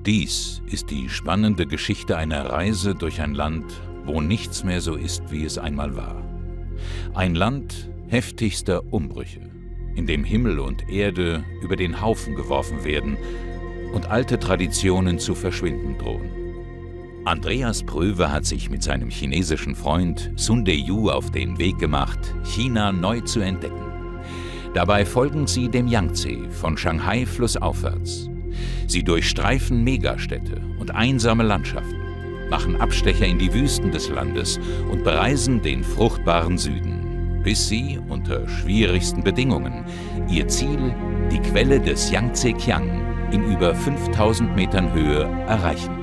Dies ist die spannende Geschichte einer Reise durch ein Land, wo nichts mehr so ist, wie es einmal war. Ein Land heftigster Umbrüche, in dem Himmel und Erde über den Haufen geworfen werden und alte Traditionen zu verschwinden drohen. Andreas Pröwe hat sich mit seinem chinesischen Freund Sun Deyu auf den Weg gemacht, China neu zu entdecken. Dabei folgen sie dem Yangtze von Shanghai flussaufwärts. Sie durchstreifen Megastädte und einsame Landschaften, machen Abstecher in die Wüsten des Landes und bereisen den fruchtbaren Süden, bis sie unter schwierigsten Bedingungen ihr Ziel, die Quelle des Yangtze Kiang, in über 5000 Metern Höhe erreichen.